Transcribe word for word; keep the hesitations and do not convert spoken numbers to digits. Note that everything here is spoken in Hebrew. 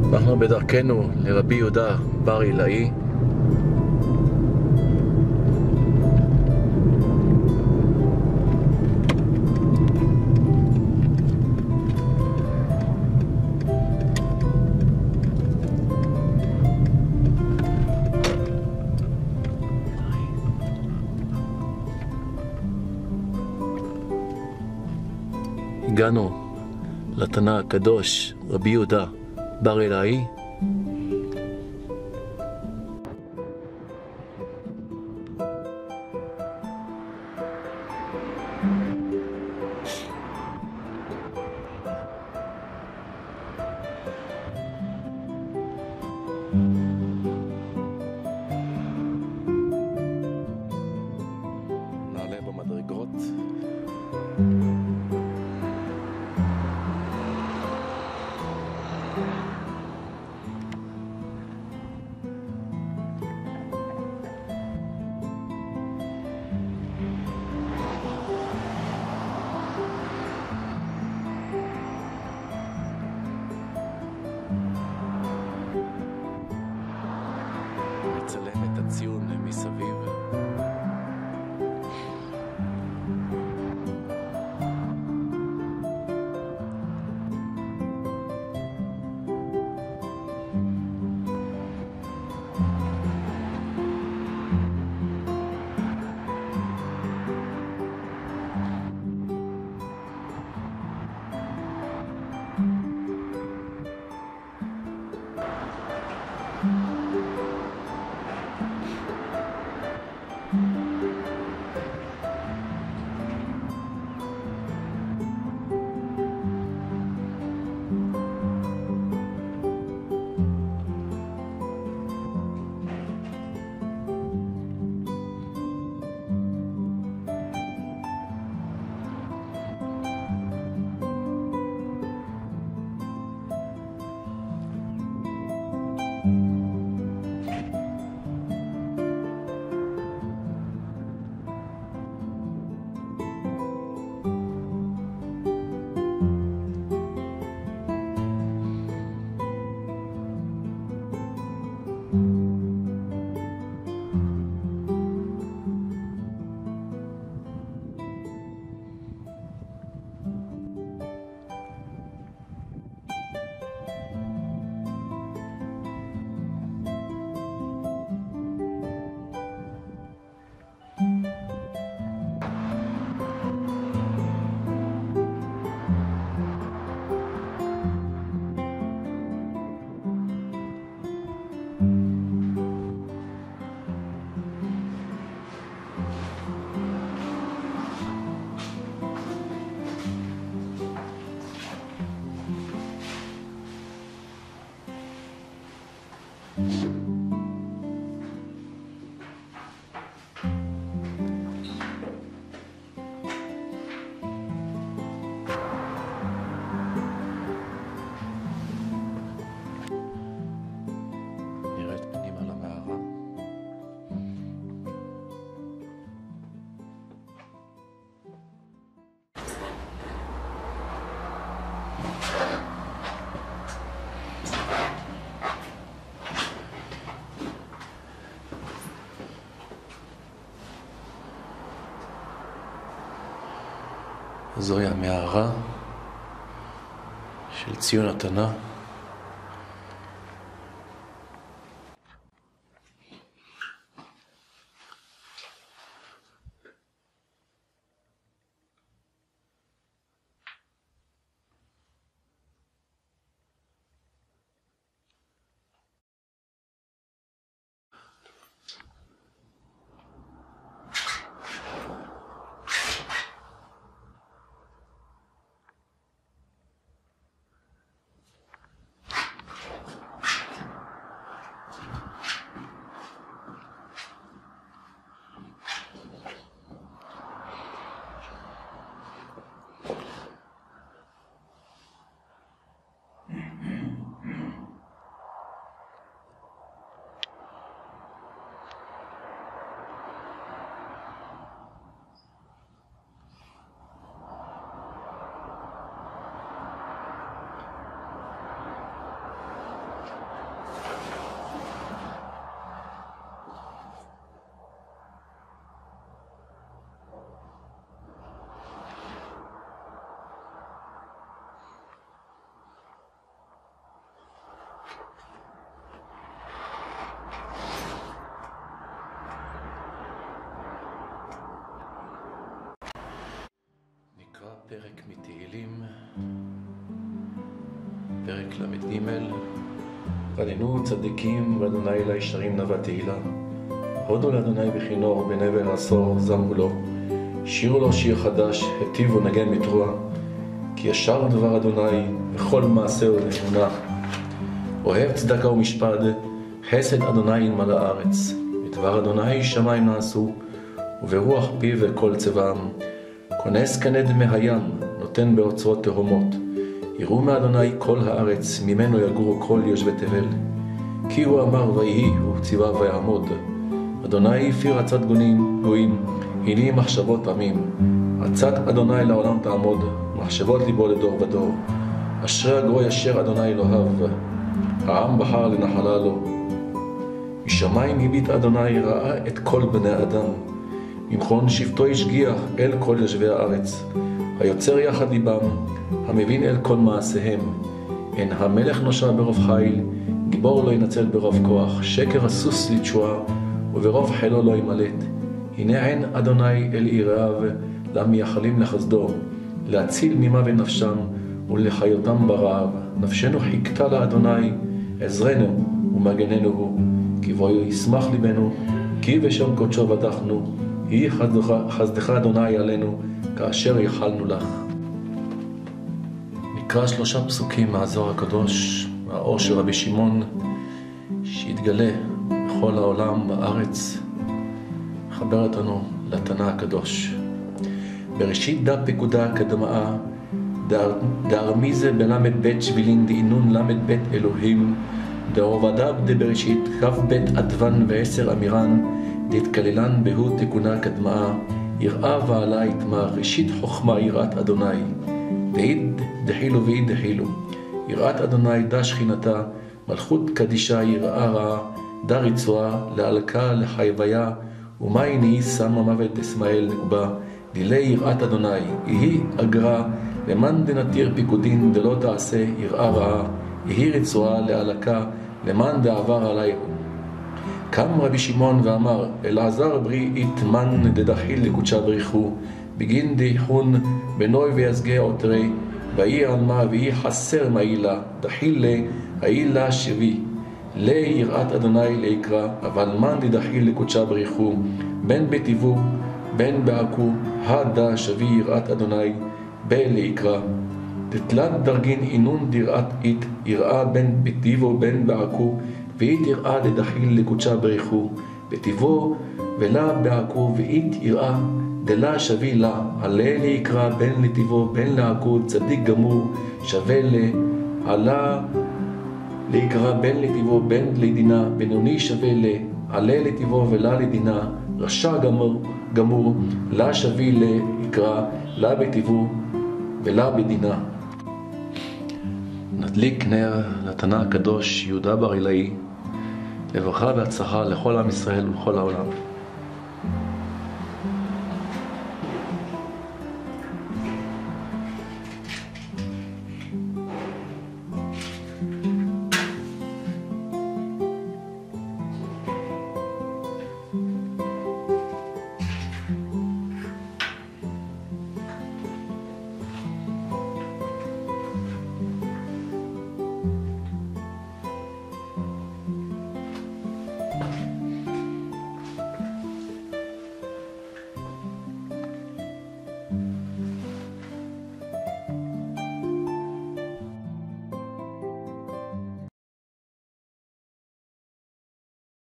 אנחנו בדרכנו לרבי יהודה בר אילאי. הגענו לתנא הקדוש רבי יהודה בר אילאי. נעלה במדרגות. מצלם את הציון מסביב. נראית פנימה למערה. זוהי המערה של ציון התנא. פרק למ"ג. ועלינו צדיקים ואדוני אלי ישרים נאווה תהילה. הודו לאדוני בכינור בנבל עשור זמרו לו. שירו לו שיר חדש, היטיבו נגן מתרוע. כי ישר דבר אדוני וכל מעשהו לאמונה. אוהב צדקה ומשפט, חסד אדוני מלא הארץ. ודבר אדוני שמיים נעשו, וברוח פיו וכל צבאם. כונס כנד מהים, נותן באוצרות תהומות. יראו מאדוני כל הארץ, ממנו יגורו כל יושבי תבל. כי הוא אמר ויהי, הוא ציווה ויעמוד. אדוני הפיר עצת גונים גויים, הנה מחשבות עמים. עצת אדוני לעולם תעמוד, מחשבות ליבו לדור ודור. אשרי הגוי אשר אדוני אלוהיו, העם בחר לנחלה לו. משמיים הביט אדוני ראה את כל בני אדם. ממכון שבטו השגיח אל כל יושבי הארץ. היוצר יחד ליבם, המבין אל כל מעשיהם. אין המלך נושע ברוב חיל, גיבור לא ינצל ברוב כוח. שקר הסוס לתשועה, וברוב חילו לא ימלט. הנה עין אדוני אל יראיו, למייחלים לחסדו, להציל ממוות נפשם ולחיותם ברעב. נפשנו חיכתה לאדוני, עזרנו ומגננו הוא. כי בו ישמח ליבנו, כי בשם קודשו בטחנו. יהי חסדך, חסדך אדוני עלינו, כאשר ייחלנו לך. נקרא שלושה פסוקים מהזוהר הקדוש, מהאור של רבי שמעון, שהתגלה בכל העולם בארץ, מחבר אותנו לתנא הקדוש. בראשית דה פקודה קדמאה, דארמיזה בלמד בית שבילין דאינון למד בית אלוהים, דעובדיו דבראשית כף בית עדוון ועשר אמירן, דתכללן בהו תקונה קדמאה, יראה ועלה יתמה, ראשית חוכמה יראת אדוני, דעיד דחילו ועיד דחילו. יראת אדוני דה שכינתה, מלכות קדישה יראה רעה, דה רצועה, להלקה לחייביה, ומאי נהי שמה מוות דסמאל נקבה, דילי יראת אדוני, יהי אגרה, למען דנתיר פיקודין דלא תעשה יראה רעה, יהי רצועה להלקה, למען דעבר עליהו. קם רבי שמעון ואמר, אלעזר ברי יתמן דדחיל לקודשה בריחו, בגין דיחון בנוי ויסגי עותרי, ואי עלמה ואי חסר מעילה, דחיל לה, העילה שבי. לי יראת אדוני ליקרא, אבל מן דדחיל לקודשה בריחו, בין בטיבו, בין בעקו, הדה שבי יראת אדוני, בליקרא. תתלת דרגין אינון דיראת אית, יראה בין בטיבו בין בעקו, ואית יראה דדחיל לקודשה בריחו, בטיבו ולה בעקו, ואית יראה דלה שבי לה, עלה ליקרא בין לטיבו בין לעקו, צדיק גמור שווה לה, עלה ליקרא בין לטיבו בין לדינה, בינוני שווה לה, עלה לטיבו ולה לדינה, רשע גמור, גמור לה שבי ליקרא, לה בטיבו ולה בדינה. נדליק נר לתנא הקדוש יהודה בר אילאי, לברכה והצלחה לכל עם ישראל ולכל העולם.